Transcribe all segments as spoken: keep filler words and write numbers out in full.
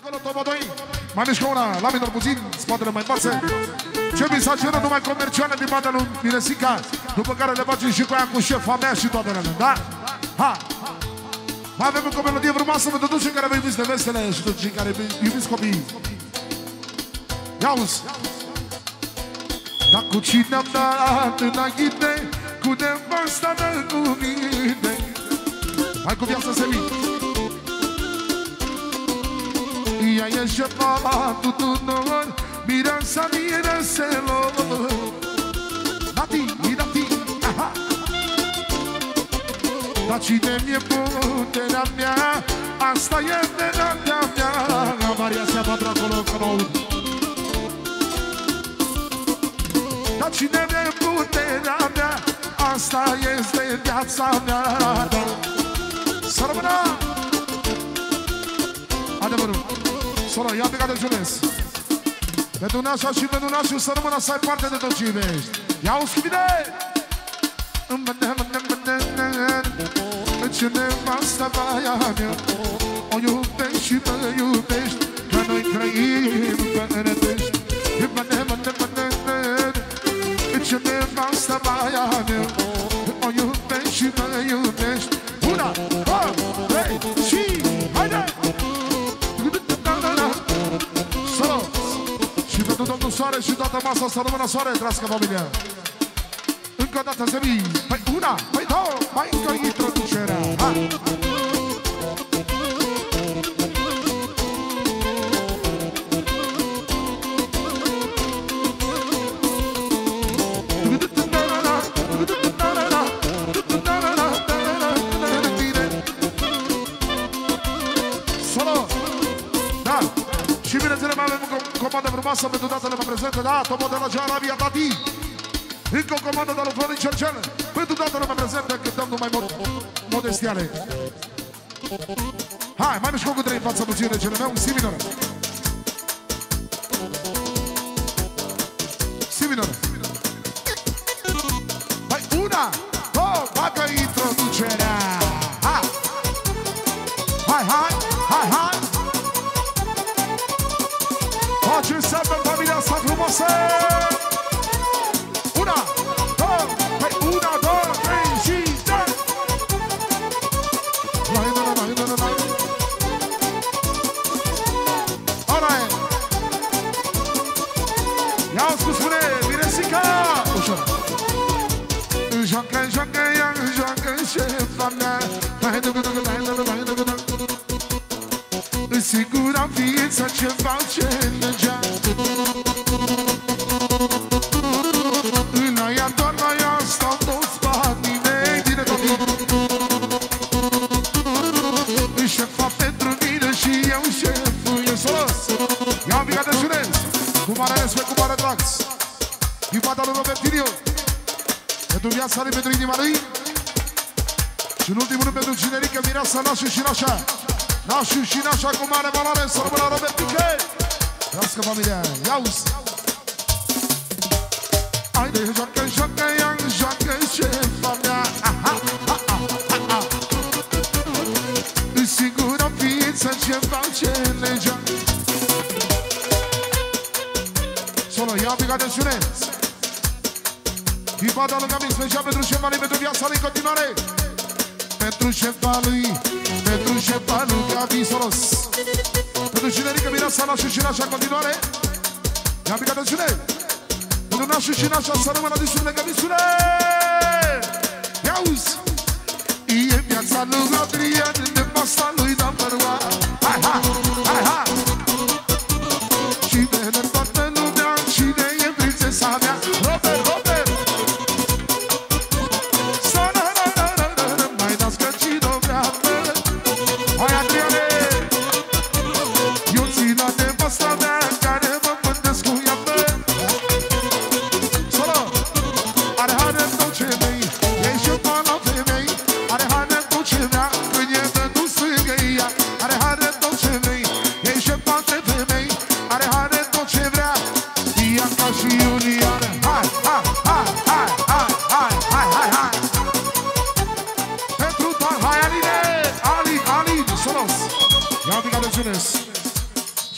acolo, topo doi. Mai mișcă una, la minor puțin, spatele mai învață. Ce mi s-a cerut numai comerciale din partea lui Miresica, după care le facem și cu aia cu șefa mea și toate ele, da? Ha! Mai avem încă o melodie frumoasă pentru toți cei care vă iubiți nevestele și toți cei care iubiți copiii. Ia-uzi! Dar cu cine am dat înainte, cu nevasta mea cu mine. Hai cu viața să vii! Ea e șefa tuturor, mireasa mireselor. Dati, dati, aha! Dar cine mi-e puterea mea, asta e venarea mea. Maria se patru acolo că mă aud. Dar cine mi-e puterea mea, asta este viața mea. Să rămână! Adevărul! Sora, ia pe care Jules. Pentru nașa și pentru nașul să rămână să ai parte de tot ce iubești. Ia-o schimide! Ce nevasta baia mea o iubești și mă iubești, că noi trăim părătești. Ce nevasta baia mea o iubești și mă iubești. Una, două, trei și haide! Solo! Și pentru domnul Soare și toată masa să rămână Soare, drască familia. Încă o dată să vii. Păi una, păi două, mai încă introducerea. Ha! Solo! Da! Și bineînțeles mai avem o comandă frumoasă pentru datele mai prezente. Da, Topo de la Gearabia, Tati! Încă o comandă de la Florin Cercel. Pentru datele mai prezente, cântăm numai mod modestiale. Hai, mai mișcă cu trei în fața puțin de cele meu, si minor. Si minor. Hai, una, două, bagă introducerea. Hai, hai, hai, hai, hai. Ce înseamnă familia asta frumoasă? Una, două, hai, una, două, trei și dă! Lai, lai, lai, lai, lai. Alright! Ia-o cum spune Miresica! Ușor! Joacă, joacă, ea joacă șefa mea. Hai, ducă, ducă, hai, ducă, hai, ducă, ducă. Sigur am ființa ce face legea. În aia doar la ea stau toți banii mei. Bine copii! Șefa pentru mine și eu șeful e solos. Ia-o mica de Jules. Cu mare respect, cu mare drag. Din partea lui Robertinio. Pentru viața lui, pentru inima lui. Și în ultimul rând pentru cinerică, mireasa, nașul și nașa. Nașul și nașa cu mare valoare, să rămână Robertiche! Trească familia, ia-uzi! Haide, joacă, joacă, ia, joacă șefa mea! Aha, aha, aha! În sigură ființă ce face legea. Solo, ia pic atențiune! Din partea lângă mic, special pentru șefa lui, pentru viața lui în continuare! Pentru șefa lui, pentru șefa lui Gabi Soros. Pentru cinerică, mireasa, nașul și nașa în continuare. Ia pic atențiune! Pentru nașul și nașa să rămână disune, Gabi-sune! Ia-uzi! E viața lui Adrian, nevasta lui number one. Hai, hai, hai, hai! Și vede toată lumea, cine e prințesa mea? Robert, Robert! Hai, Adriane! Eu țin la nevasta mea, care mă mândesc cu ea, bă! Solo! Are hane dulce mei, e și o la femei. Are hane dulce mea, când e de nu strângă ea. Are hane dulce mei,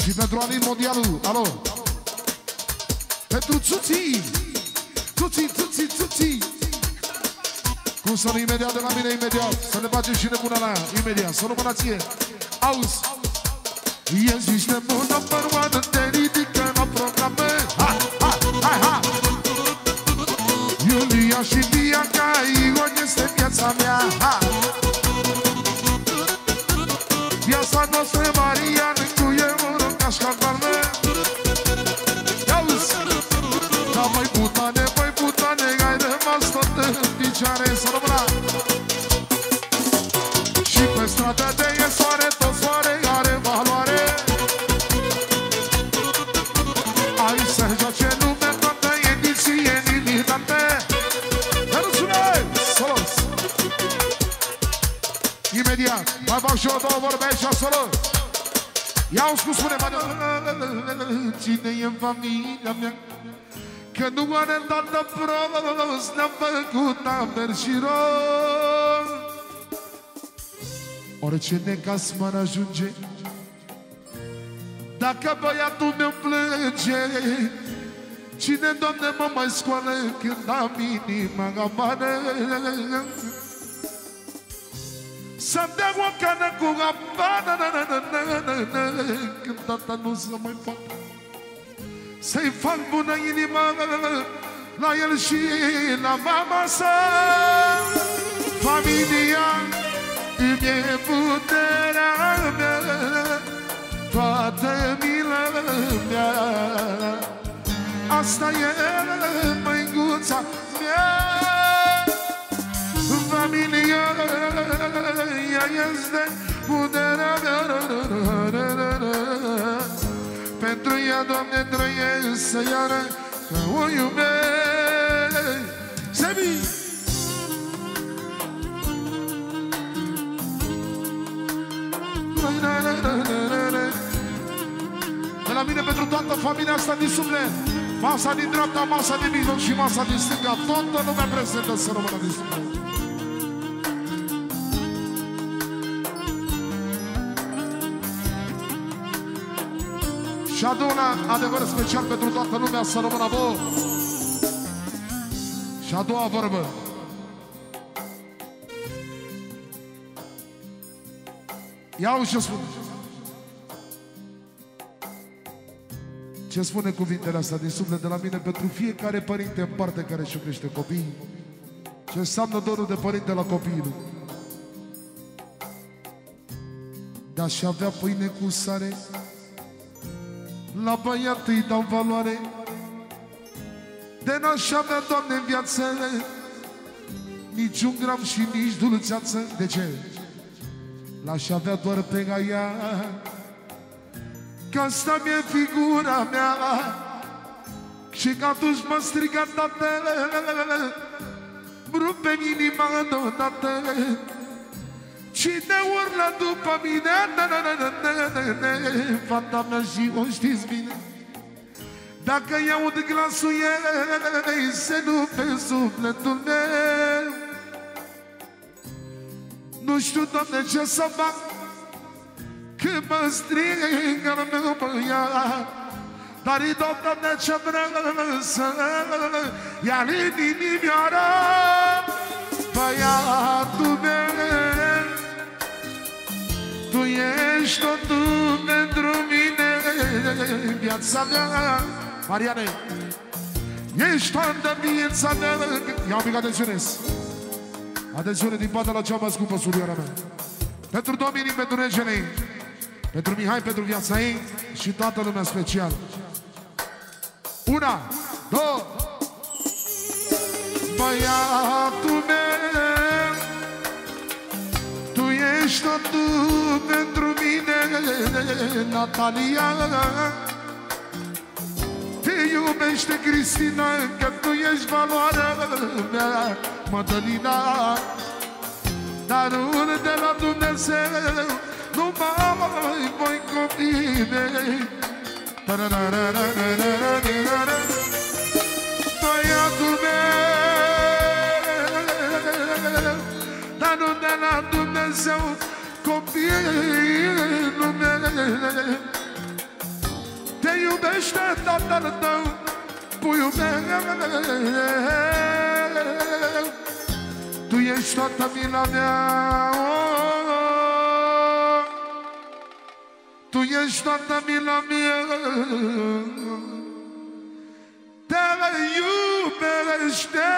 Și pentru Alin Mondialul, alo. Pentru Țuții, Țuții, Țuții, Țuții. Cum să nu imediat de la mine, imediat. Să ne facem și nebuna la ea, imediat. Să nu mâna ție. Auzi. Ești niște bună părmoană, te ridică la programe. Ha, ha, hai, ha. Iulia și Bianca, Ion este viața mea. Ha. Viața noastră, Marian, cu eu, cașcavalme. Auzi. Da, mai putane, mai putane, ai rămas tot în picioare. Să rămâna. Și pe stradă de e soare, tot soare are valoare. Ai să joace lume toată ediție limitate. Dar nu sunai! Solos! Imediat, mai fac și eu două vorbe aici, solos! Ia-uzi cum spune, mă. Cine e în familia mea? Că nu are tată prost, ne-am făcut amer și rost. Orice necas m-ar ajunge, dacă băiatul meu plânge, cine, Doamne, mă mai scoală când am inima amară? Să-mi dea o cană cu apană, când tata nu se mai facă, să-i fac bună inima la el și la mama sa. Familia îmi e puterea mea, toată mila mea. Asta e măicuța mea. Familia ea este puterea mea. Pentru ea, Doamne, trăiesc să iară că o iubesc. Sebi! De la mine pentru toată familia asta din suflet. Masa din dreapta, masa din mijloc și masa din stânga. Toată lumea prezentă să rămână din suflet. Și a doua adevăr special pentru toată lumea să rămână voi. Și a doua vorbă. Ia-uși ce spune. Ce spune cuvintele astea din suflet de la mine pentru fiecare părinte în parte care își crește copiii. Ce înseamnă dorul de părinte la copiii. De a-și avea pâine cu sare, la băiat îi dau valoare. De n-aș avea, Doamne, în viață niciun gram și nici dulceață. De ce? L-aș avea doar pe Gaia, că asta mi-e figura mea. Și că atunci m-a strigat tatăl, rupe-mi inima deodată. Cine urlă după mine, fata mea și o știți bine. Dacă i-aud glasul ei, se rupe sufletul meu. Nu știu, Doamne, ce să fac când mă strigă al meu băiat, dar-i dau, Doamne, ce vreau să ia în inimioară băiatul meu. Tu ești totul pentru mine, viața mea. Mariane, ești toată viața mea. Ia un pic, atențiune. Atențiune din partea la cea mai scumpă surioara mea. Pentru Dominic, pentru regele, pentru Mihai, pentru viața ei și toată lumea special. Una, două. Băiatul meu, tu ești totul pentru mine, Natalia. Te iubește Cristina, că tu ești valoarea mea, Mădălina. Darul de la Dumnezeu, nu mai voi copii mei. Băiatul meu, darul de la Dumnezeu, copilul meu. iubește tatăl tău, puiul meu. Tu ești toată mila mea, tu ești toată mila mea. Te iubește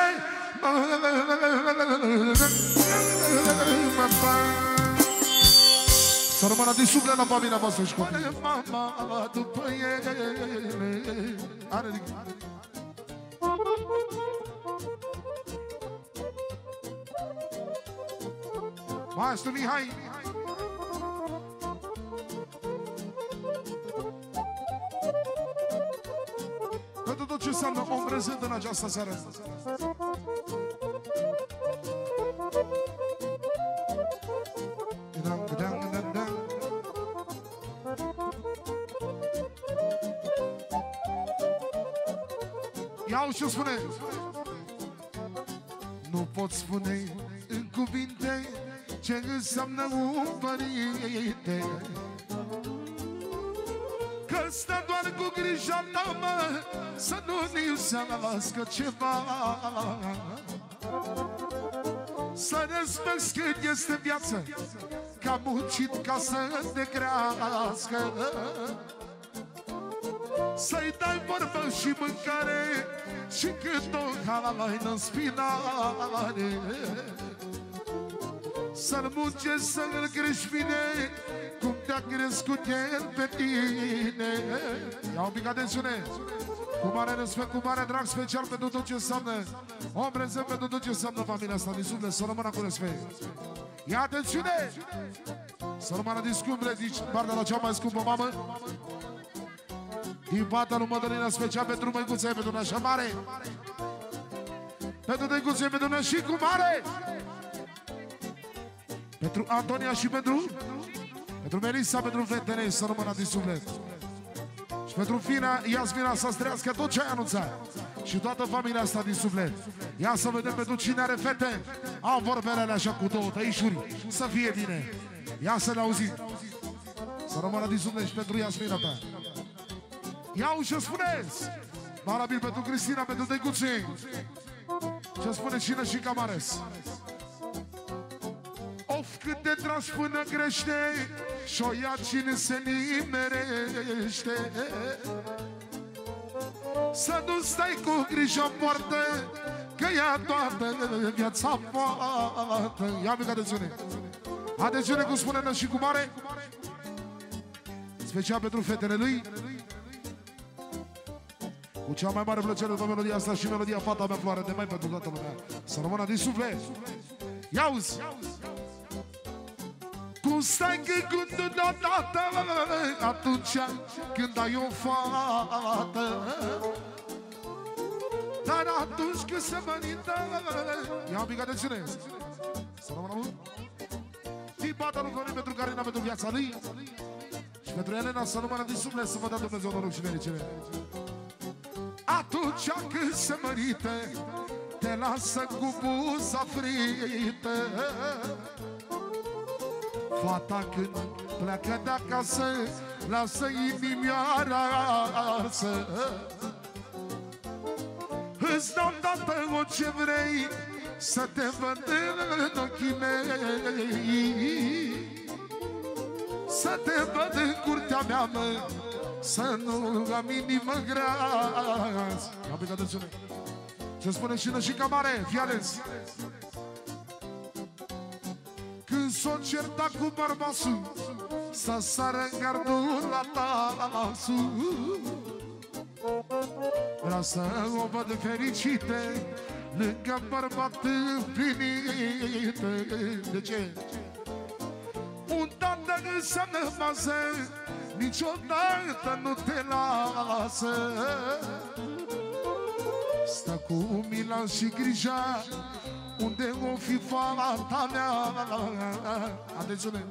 să rămână din suflet la familia voastră și copii. Mama după ele. Are Maestru Mihai. Pentru tot ce înseamnă om prezent în această seară. Iau ce spune. Nu pot spune în cuvinte ce înseamnă un părinte, că stă doar cu grija ta, mă, să nu-mi lipsească ceva. Să respecti cât este viață, că am muncit ca să te crească. Să-i dai vorbă și mâncare și cât o haină în spinare. Să-l muncești, să-l crești bine, cum te-a crescut el pe tine. Ia un pic atențiune. Cu mare respect, cu mare drag, special pentru tot ce înseamnă om prezent, pentru tot ce înseamnă familia asta din suflet. Să rămână cu respect. Ia atențiune! Să rămână din scumbre, din partea la cea mai scumpă mamă, din partea lui Mădălina, special pentru măicuța ei, pentru nașa mare, pentru tăicuța ei, pentru nașa cu mare, pentru Antonia și pentru pentru Melissa, pentru fetele ei, să rămână din suflet. Și pentru fina Iasmina, să străiască tot ce ai anunțat. Și toată familia asta din suflet. Ia să vedem pentru cine are fete. Au vorbele alea așa cu două tăișuri. Să fie bine. Ia să ne auzim. Să rămână din suflet și pentru Iasmina ta. Ia-o ce spuneți. Valabil pentru Cristina, pentru tăicuții. Ce spune cine și Camares. Of, cât de dragi până crește și-o ia cine se nimerește. Să nu stai cu grijă în poartă, că ia toată viața poartă. Ia mică atențiune. Atențiune cum spune și cu mare. Special pentru fetele lui. Cu cea mai mare plăcere de melodia asta și melodia Fata mea floare de mai pentru toată lumea. Să rămână din suflet. Ia-uzi! Cum stai gândul deodată atunci când ai o fată, dar atunci când se mărită. Ia un pic atențiune. Să rămână mult. Din partea lui Corin pentru Carina, pentru viața lui. Și pentru Elena, să rămână din suflet, să vă dea Dumnezeu noroc și fericire. Atunci când se mărită, te lasă cu buza frită. Fata când pleacă de acasă, lasă inimioara arsă. Îți dau dată orice vrei, să te văd în ochii mei, să te văd în curtea mea, mă, să nu am inimă grea. Ia pică atențiune. Ce spune și Nășica Mare, fii ales. Când s-o certa cu bărbasul, să sară în gardul la tasul. Vreau să o văd fericite, lângă bărbat împlinită. De ce? Un tată înseamnă bază, niciodată nu te lasă. Stă cu mila și grija, unde o fi fata mea. Atențiune!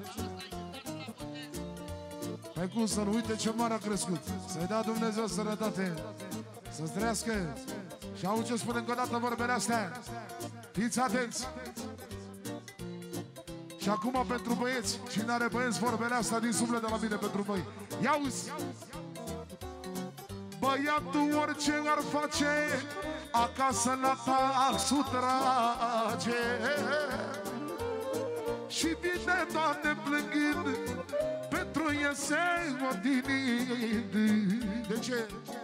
Păi cum să nu uite ce mare a crescut. Să-i dea Dumnezeu sănătate, să-ți trăiască. Și auzi ce spune încă o dată vorbele astea. Fiți atenți! Și acum pentru băieți, cine are băieți, vorbele astea din suflet de la mine pentru voi. Ia-uzi! Băiatul orice ar face, acasă la taxul trage. Și vine, Doamne, plângând, pentru el se odinind. De ce?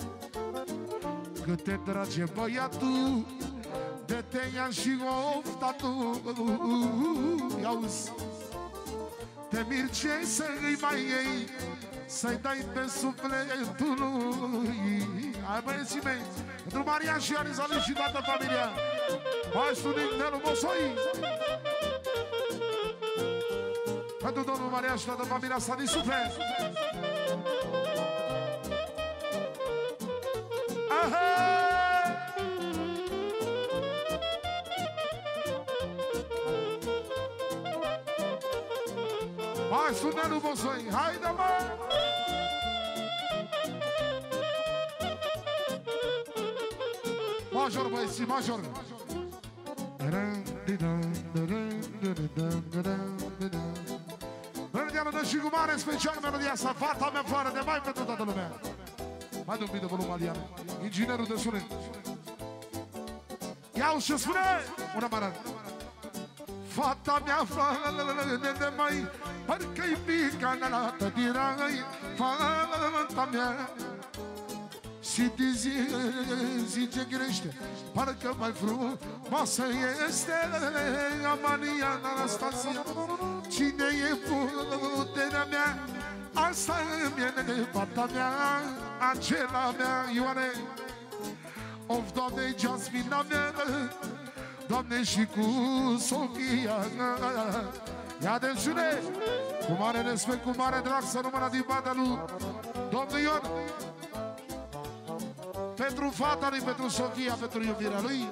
Că te trage băiatul, de te ia și ofta tu. Iauzi, te mircei să-i mai iei, să-i dai pe sufletul lui. Hai, băieții mei, pentru Maria și Arizali și toată familia. Maestru Nelu Mosoi, pentru domnul Maria și toată familia asta din suflet. Aha! Maestru Nelu Mosoi, haide, mă! Major, băieții, major! Melodia mea dă și cu mare special, melodia asta, fata mea fără de mai pentru toată lumea. Mai dă un pic de volum, Alian, inginerul de sunet. Ia-o și spune, una mare. Fata mea fără de mai, parcă-i pica nată din rai. Fata mea, și de zi, zi ce grește, parcă mai frumoasă este Amalia Anastasia. Cine e puterea mea? Asta e fata mea, Angela mea, Ioane. Of, Doamne, Jasmina mea, Doamne, și cu Sofia. Ia atențiune! Cu mare respect, cu mare drag, să rămână din partea lui domnul Ion. Pentru fata lui, pentru Sofia, pentru iubirea lui.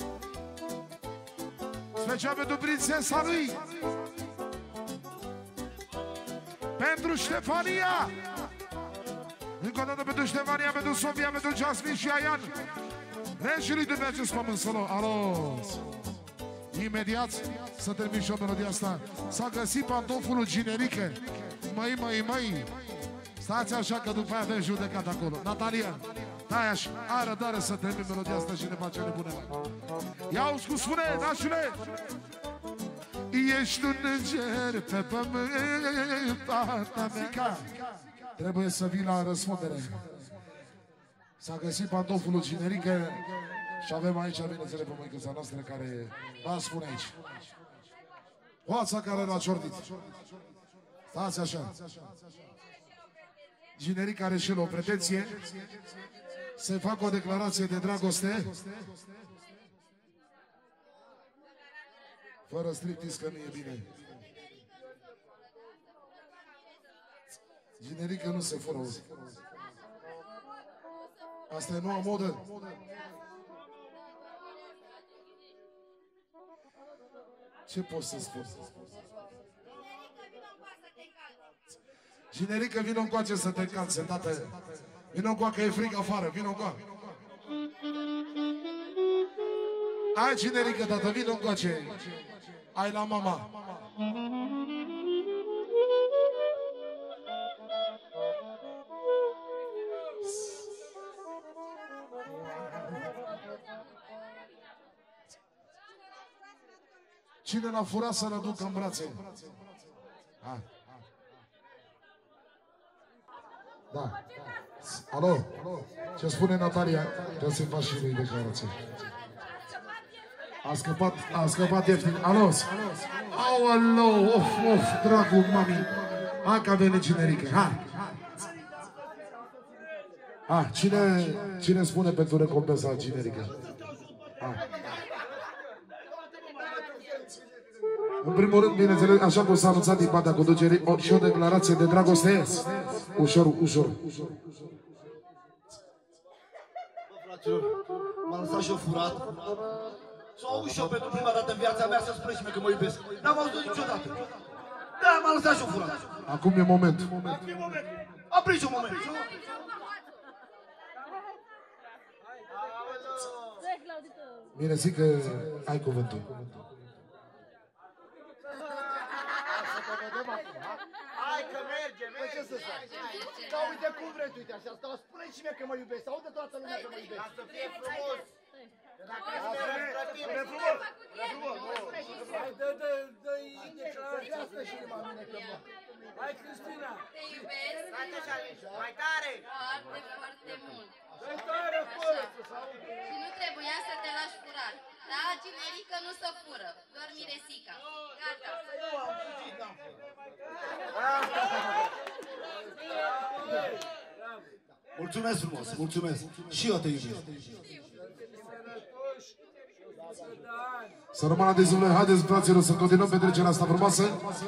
Special pentru prințesa lui. Pentru Ștefania. Încă o dată pentru Ștefania, pentru Sofia, pentru Jasmin și Aian. Regii de pe acest pământ să luăm. Alo! Imediat să termin și o melodia asta. S-a găsit pantoful generică. Măi, măi, măi. Stați așa că după aia avem judecat acolo. Natalia, stai așa, are răbdare să termin melodia asta și ne face nebunele. Ia-uzi cum spune, nașule! Ești un înger pe pământ, fata mea. Trebuie să vii la răspundere. S-a găsit pantoful generică și avem aici, bineînțeles, pe măicuța noastră care va spune aici. Hoața care l-a ciordit. Stați așa. Generic are și el o pretenție să facă o declarație de dragoste fără striptease, că nu e bine. Generică nu se fără auzi. Asta e noua modă. Ce poți să spun? Generică, vină încoace să te încalțe, tată. Vină încoa că e frică afară, vină încoa. Hai, generică, tată, vină încoace. Hai la mama. Cine l-a furat să-l aducă în brațe? Hai. Da. Alo? Ce spune Natalia? Trebuie să-i faci și lui declarație. A scăpat, a scăpat ieftin. Alo? Aoleu, of, of, dragul mami. Hai că a venit generică. Hai. Hai, cine, cine spune pentru recompensa generică? Hai. În primul rând, bineînțeles, așa cum s-a anunțat din partea conducerii, o, și o declarație de dragoste. Ușor, ușor. M-a lăsat și-o furat. S-o aud și-o pentru prima dată în viața mea să spune și mie că mă iubesc. N-am auzit niciodată. Da, m-a lăsat și-o furat. Acum e moment. Acum e moment. Aprici un moment. Bine, zic că ai cuvântul. Hai că merge, merge. Ce să faci? Așa, uite cum vreți, uite așa, stau, spune și mie că mă iubesc, aude toată lumea că mă iubesc. Ca să fie frumos. Dacă ești Spune frumos, frumos, hai, dă, dă, dă-i declarația asta și numai mine că mă. Hai, Cristina. Te iubesc Stai așa, mai tare. foarte, foarte mult. Dă-i tare, fă! Și nu trebuia să te lași furat. Da, generică nu se fură, doar miresica. Gata. Nu am fugit, n-am fugit. Mulțumesc frumos, mulțumesc. Și eu te iubesc. Să rămână de zile, haideți fraților să continuăm petrecerea asta frumoasă.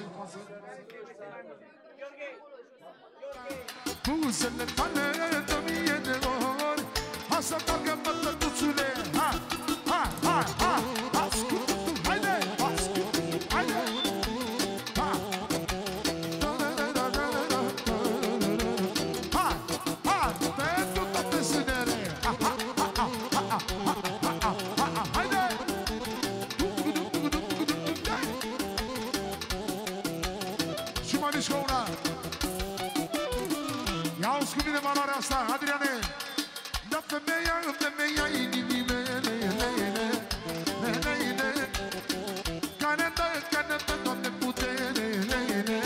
Buzele tale de mie de ori, ha să facă mătătuțule, ha, ha, ha, ha, ascult, haide, ascult, haide, ha, ha, ha, pentru toate sânere, ha, ha, ha, ha, ha, ha, ha, ha, haide, și mai mișcă una. Ia-uți cu mine valoarea asta, Adriane. Da femeia, femeia inimii mele, care dă, care dă toate puterele.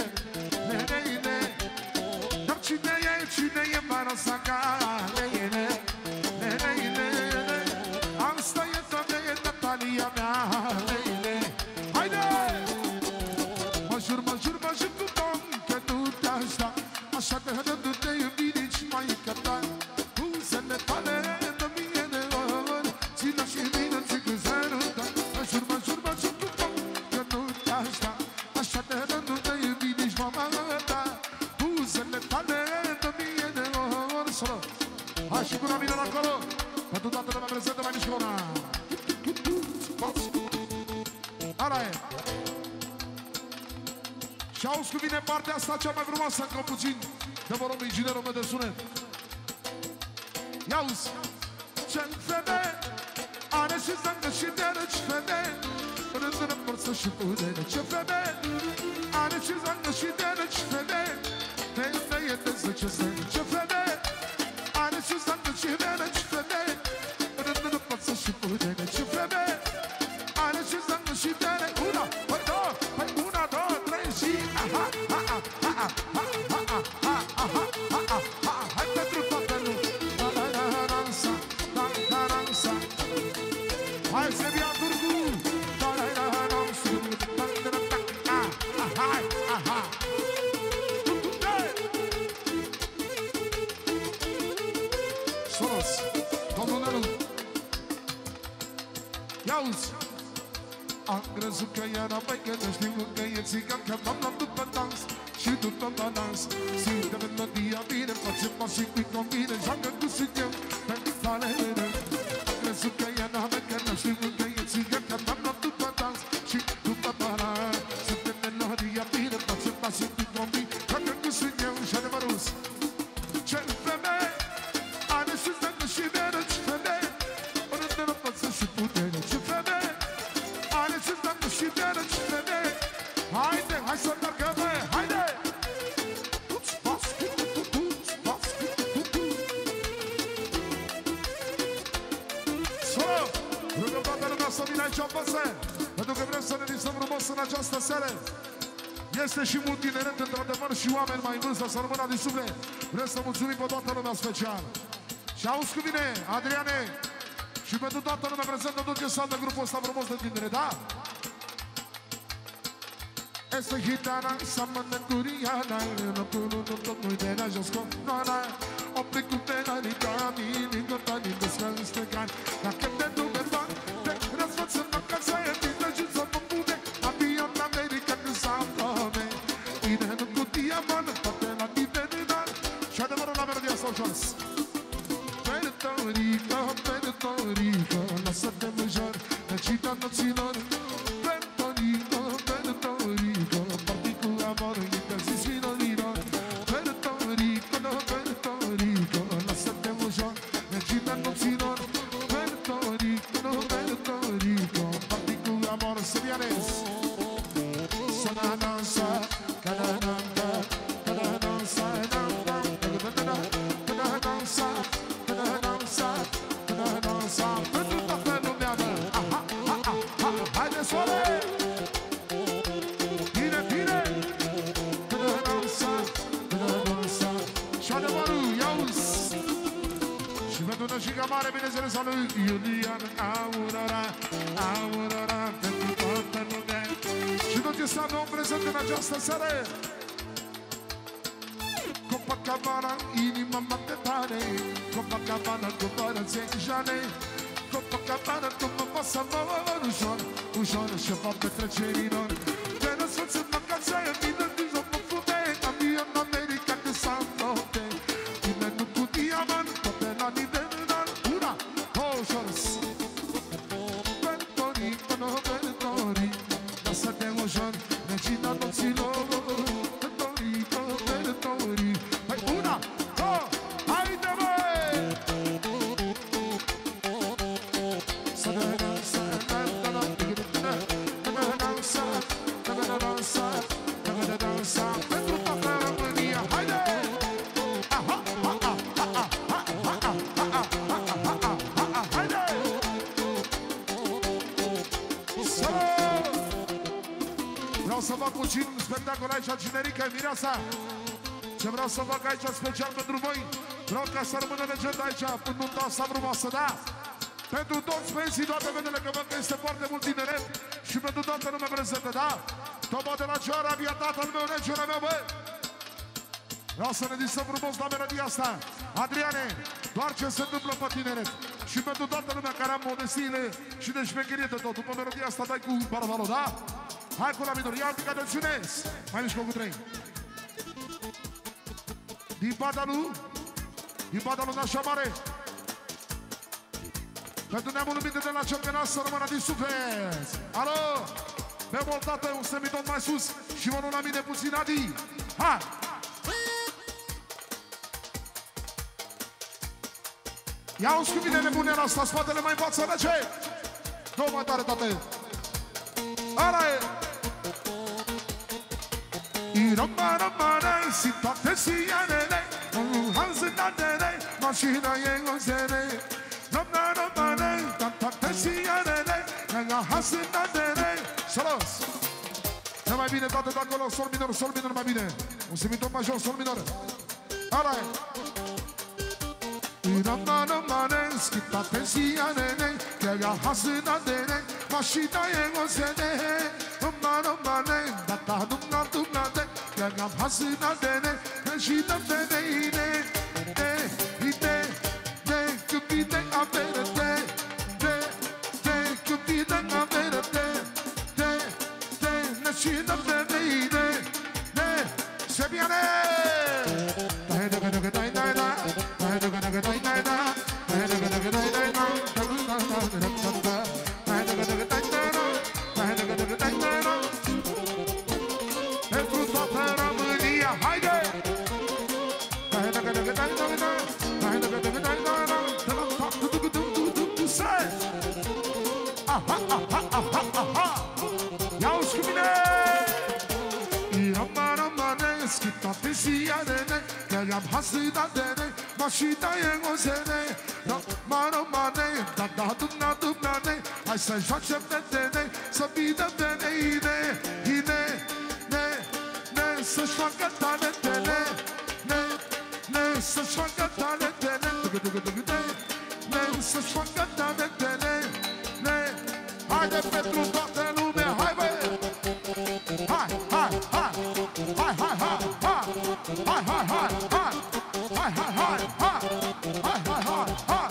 Dar cine e, cine e mara sa cale. Asta e femeie de talia mea. Haide! Mă jur, mă jur, mă jur cu Domn că nu te-aș da. Așa de hărădu te iubi nici mai căta. Buzele tale de mie de ori, țină și mine zic cu zerul da. Mă jur, mă jur, mă jur cu Domn că nu te-aș da. Așa de hărădu te iubi nici mai căta. Buzele tale de mie de ori. Solo, hai și cu la mine acolo. Pentru toată lumea prezentă mai mișcă una. Ala e. Și auzi cu mine partea asta cea mai frumoasă, încă puțin, de vă rog, inginerul meu de sunet. Ia-uzi! Ce-n femeie are și zângă și derăci femeie, rândă forță și putere. Ce femeie are și zângă și derăci femeie, femeie de zece sări. Ce femeie are și zângă și derăci femeie, rândă forță și putere. Ce femeie are și zângă și derăci. Una, păi două, păi una, două, trei și aha, aha, aha, aha, aha, aha, aha, aha, aha. Hai pentru toată lumea. Da-da-da-da-da-sa, da-da-da-da-sa. Hai să via Turcu. Da-da-da-da-da-sa, da-da-da-da-da. Aha, aha. Soros, domnul Nelu. Ia-uzi. Am crezut că era mai că nu știu că e țigan, că m-am luat după dans și după mă dans. Simte melodia bine, face pașii cu combine, joacă cu sugeu pentru falele. Am crezut că era mai că nu știu că e țigan, că m-am luat după dans și după mă dans. Simte melodia bine, face pașii cu combine, joacă cu sugeu și adevărus. Ce femeie are și zângă și derăci femeie, oriunde nu pot să-și putere. Ce femeie are și zângă și derăci femeie. Haide, hai să mergă, bă, haide! Solo, rugăm toată lumea să vină aici în păsă, pentru că vrem să ne visăm frumos în această seară. Este și mult tineret, într-adevăr, și oameni mai vârstă, să rămână din suflet. Vrem să mulțumim pe toată lumea special. Și auzi cu mine, Adriane, și pentru toată lumea prezentă tot ce înseamnă grupul ăsta frumos de tinere, da? Esta gitana, samana curiana, no puno no to muy de la josco, no na, o precutena ni kami, ni gotani descan stekan, la que te tu verdad, te razvats na casa e ti da jutsa popude, avion na America que sampame, i de no cutia man, toate la divinidad, și adevărul la melodia sau jos. Puerto Rico, Puerto Rico, lasă-te mujor, necesita noților, Puerto Rico, Puerto Rico, parti cu amor, interzis finolino, Puerto Rico, Puerto Rico, lasă-te mujor, necesita noților, Puerto Rico, Puerto Rico, parti cu amor, seriales. Sana dansa, cada dansa, cada dansa, dansa, iauzi. Și pentru nășica mare, bineînțeles, a lui Iulian Aurora, Aurora, pentru toată lumea. Și tot ce s-a nou prezent în această seară. Copacabana, inima mea de tare, Copacabana, cu părățe jane, Copacabana, cu mă pasă mă ușor, ușor și fac petrecerilor. De răsfăț în vacanța, e bine, nici o mă fute, am eu în America că s-a note. Tine nu cu diamant, toate la nivel înalt, una, ușor. Ventori, până ventori, lasă-te ușor, regina nopților. Să fac puțin un spectacol aici, Cinerica, Mireasa. Ce vreau să fac aici special pentru voi, vreau ca să rămână legenda aici, în nunta asta frumoasă, da? Pentru toți băieții, toate vedele, că văd că este foarte mult tineret și pentru toată lumea prezentă, da? Topa de la Cioara, via tatăl meu, negele meu, bă! Vreau să ne disăm frumos la melodia asta. Adriane, doar ce se întâmplă pe tineret. Și pentru toată lumea care am modestiile și de șmecherie de tot. După melodia asta dai cu Barvalo, da? Hai cu la minor, ia un pic atențiune. Mai mișcă cu trei. Din partea lui, din partea lui Nașa Mare. Pentru neamul lumite de la Cercănaș să rămână din suflet. Alo! Pe mult, tată, un semiton mai sus și mă la mine puțin, Adi. Hai! Ia-o cu mine nebunea asta, spatele mai învață, rece! Nu mai tare, tată! Ala e! Iroma, roma, re, si toate si ianele, un hanză dadere, mașina e ngozere. Roma, roma, re, toate si ianele, un hanză dadere. Salos! Ne mai bine, toate de acolo, sol minor, sol minor, mai bine. Un semiton major, sol minor. Ala e! Iroma, roma, re, si toate si ianele, un hanză dadere, mașina e ngozere. Roma, roma, re, data, dumna, dumna, de. Gam hasina dene, shita dene ine, eh, ine, ne, kupide avere de, de, de, kupide avere de, de, de, ne shita dene ine, ne, se viene. Dai dai dai dai dai dai, dai dai dai dai dai dai, dai dai dai dai dai dai, Gam hasida dene, mașina e ngozene. Mano mane, da da dumna dumna ne. Hai să joacem de dene, să bidă dene ine, ine, ne, ne, să-și facă talentele, ne, ne, să-și facă talentele, ne, să-și facă talentele, ne. Haide pentru toată lumea, hai bă! Hai, hai, hai, hai, hai, hai, hai, hai, hai, hai, hai. Hai, hai, hai, hai, hai, hai, hai, hai.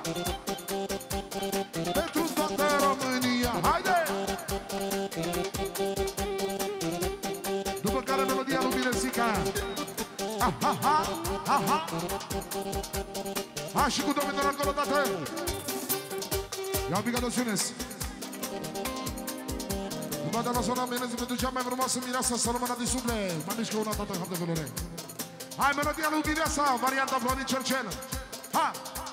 Pentru toată România, haide! După care melodia lui Miresica. Aha, aha, aha. Hai și cu domnul acolo, tată. Ia-o pică de Siones. După de la zona menezi pentru cea mai frumoasă mireasă să rămână din suflet. Mai mișcă una, tată, cap de velore. Hai, melodia lui Mireasa, varianta Florin Cercel. Ha!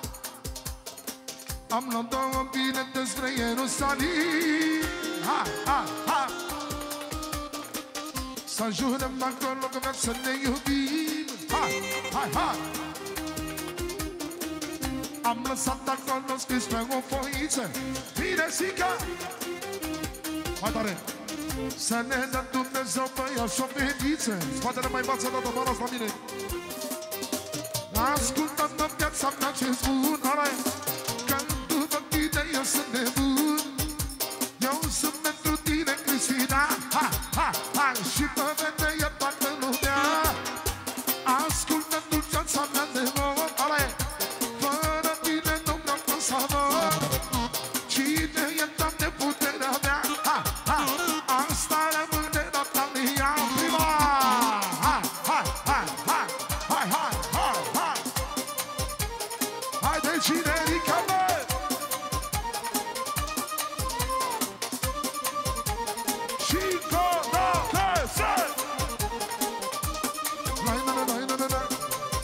Am luat două bilete spre Ierusalim. Ha, ha, ha! Să jurăm acolo că vrem să ne iubim. Ha, hai, hai! Am lăsat acolo scris pe o foiță Miresica. Mai tare! Să ne dăm Dumnezeu băiat și o fetiță. Spatele mai învață dată, vă las la mine. Ascultă-mă viața mea ce-ți spun, alai, că după tine eu sunt nebun. Eu sunt pentru tine, Cristina, ha, ha, ha, și pe vede e toată lumea. Ascultă-mi dulceața mea de mor, alai, fără tine nu vreau să mor. Cine e, Doamne, puterea mea, ha, ha, asta rămâne Natalia Prima. Hai, hai, hai, hai, hai, hai, hai, hai. Haide, cine ridică, mă! Și conotese! Lai, la, la, la, la, la.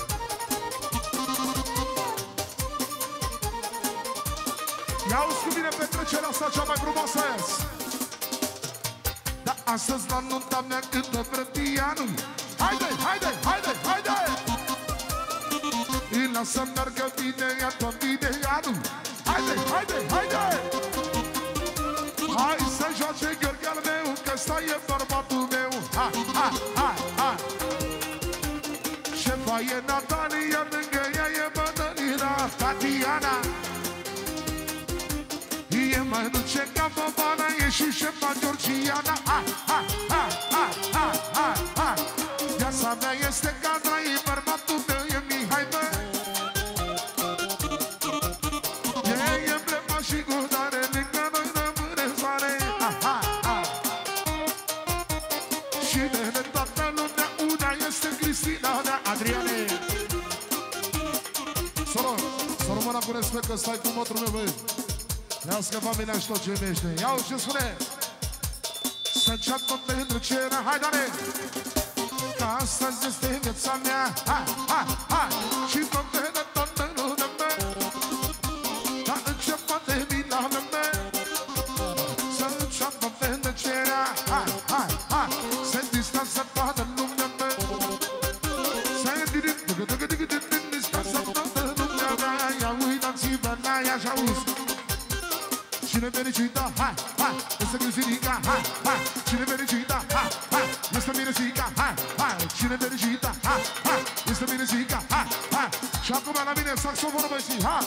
Ia-uzi cu mine petrecerea asta cea mai frumoasă ies. Dar astăzi la nunta mea cântă frătianul. Haide, haide, haide, haide! Îi lasă meargă bine, ia tot bine anul. Haide, haide, haide! Hai să joace Gheorghe-al meu, că ăsta e bărbatul meu. Ha, ha, ha, ha! Șefa e Natalia, lângă ea e Mădălina Tatiana. E mai dulce ca Bobana, e și șefa Georgiana. Ha, ha, ha, ha, ha, ha, ha! Viața mea este cadra, e bărbatul meu, e Mihai, bă. E emblema și gurdare, lângă noi rămâne soare. Ha, ha, ha! Și de toată lumea, una este Cristina de Adriane. Solo, solo mâna cu respect, că stai cu mătrul meu, băi. Ia-ți familia și tot ce iubește. Ia-uzi ce spune. Să înceapă petrecerea, hai, Dane! Că astăzi este viața mea. Ha, ha, ha! Și tot de toată lumea mea. Dar înceapă de mina mea. Să înceapă petrecerea. Ha, ha, ha! Se distanță toată lumea mea. Se distanță toată lumea mea. Ia uitați-vă la ea și auzi. Cine fericită, ha, ha, este Cristina, ha, ha. Cine fericită, ha, ha, este Miresica, ha, ha. Cine fericită, ha, ha, este Miresica, ha, ha. Și acum la mine saxofonul băieții, ha.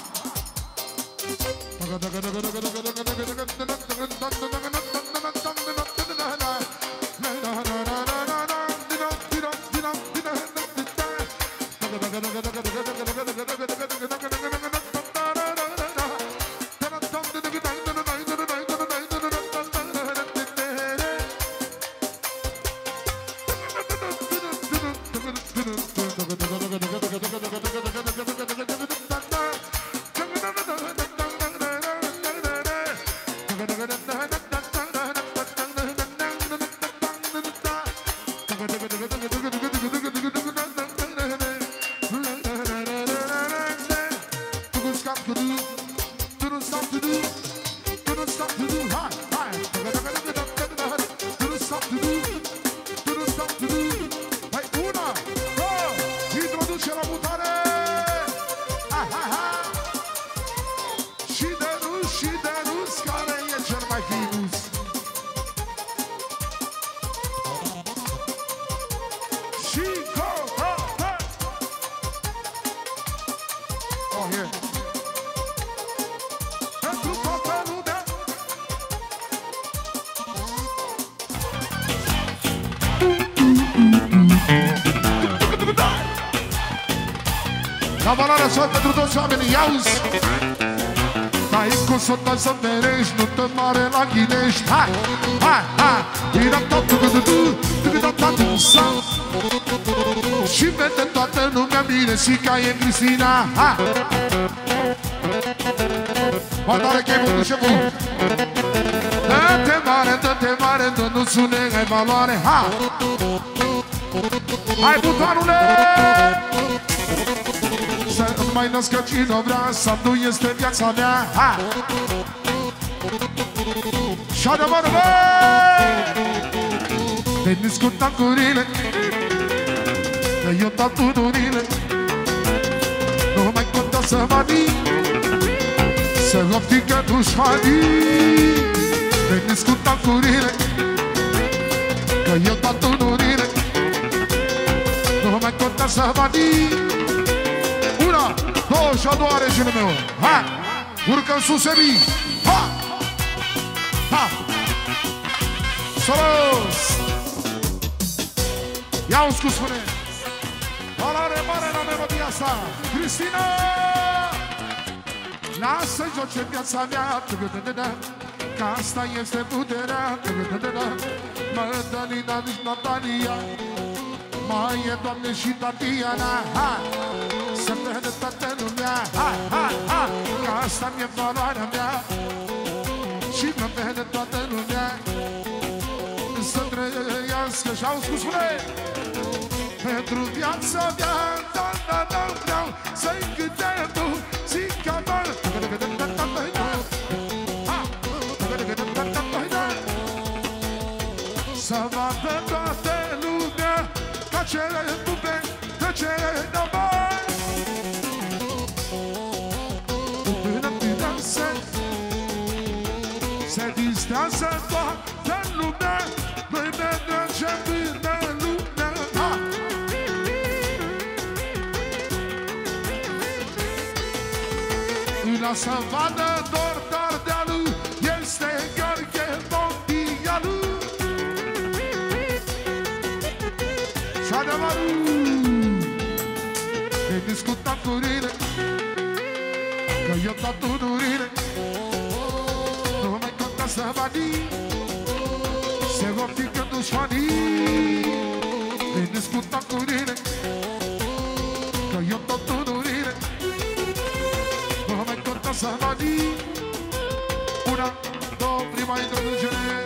La valoare sol pentru toți oamenii, ia-uzi! Hai cu sotă să merești, nu te mare la ghinești. Hai, hai, hai! Și vede toată lumea Miresica e Cristina. Hai! Mai tare că-i bun șeful! Dă-te mare, dă-te mare, dă nu sune, ai valoare. Hai! Hai, butoanule! Să îmi mai nască cine vrea, să nu este viața mea. Ha! Și adevăr, băi! Veniți cu tancurile, că eu dau tudurile. Nu mai conta să mă dic, să optică dușmanii. Veniți cu tancurile, că eu dau tudurile. Nu mai conta să mă dic, și a doua regiune meu. Ha! Urcă în sus, Ebi! Ha! Ha! Solos! Ia un scus, spune! Valoare mare la melodia asta! Cristina! Lasă-i joce viața mea! Că asta este puterea! Mădălina, nici Natalia! Mai e, Doamne, și Tatiana! Ha! Să vede toată lumea! Ha! Ha! Ha! Că asta mi-e valoarea mea! Și mă vede toată lumea! Să trăiască și-au spus, spune! Pentru viața mea, da, da, da, vreau să-i cântăm muzica mea. Să vadă toată lumea ca cele bune, de cele de-amai. Până până se, se distrează toată lumea, noi ne mergem până lumea. La să vadă doar Dardealul, este Gheorghe Mondialul. Și adevărul, ne discutam cu rine, că eu dat tunurile, nu mai contează banii, se optică dușmanii. Ne discutam cu rine, că eu dat tunurile, să vadi. Una, două, prima introducere.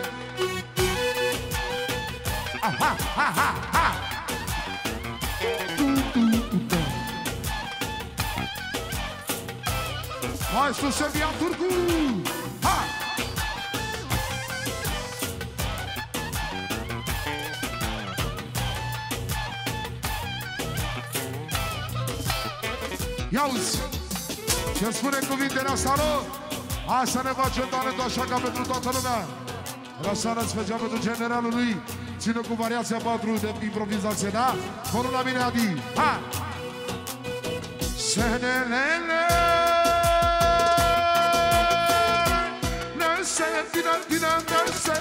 Aha, ha, ha, ha. Mai sus se via Turcu. Ha! Ia-uzi! Ce spune cuvintele astea, nu? Hai să ne facem talentul așa ca pentru toată lumea. Răsară special pentru generalul lui. Ține cu variația patru de improvizație, da? Fără la mine, Adi. Ha! Senelele Năse, vină, vină, năse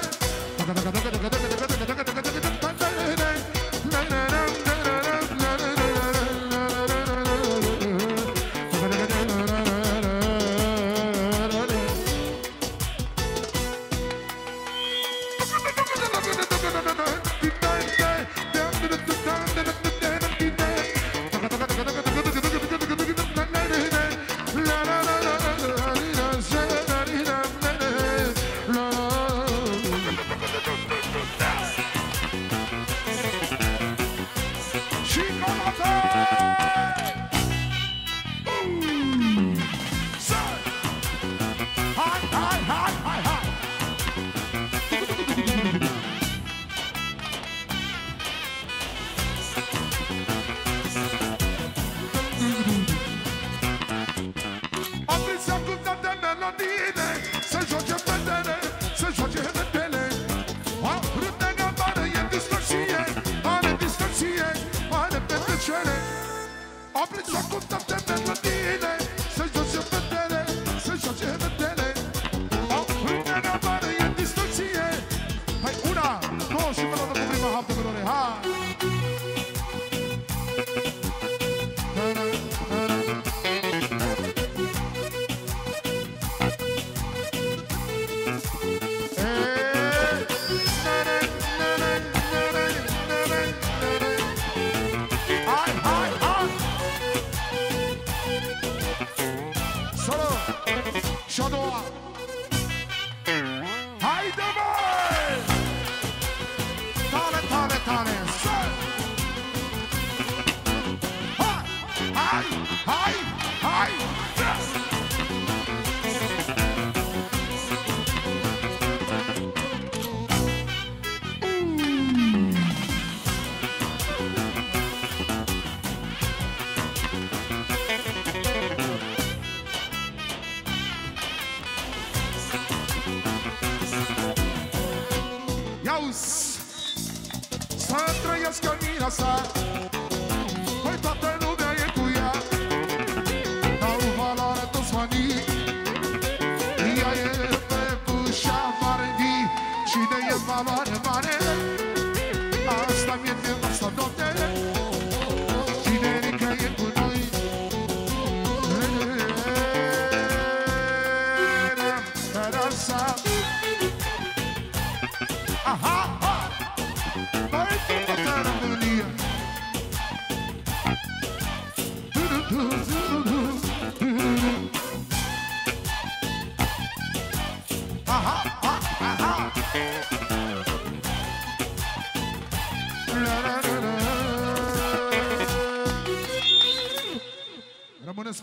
Să trăiască mira sa, păi toată lumea e cu ea. Dau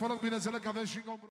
vă rog, bineînțeles că avem și încă un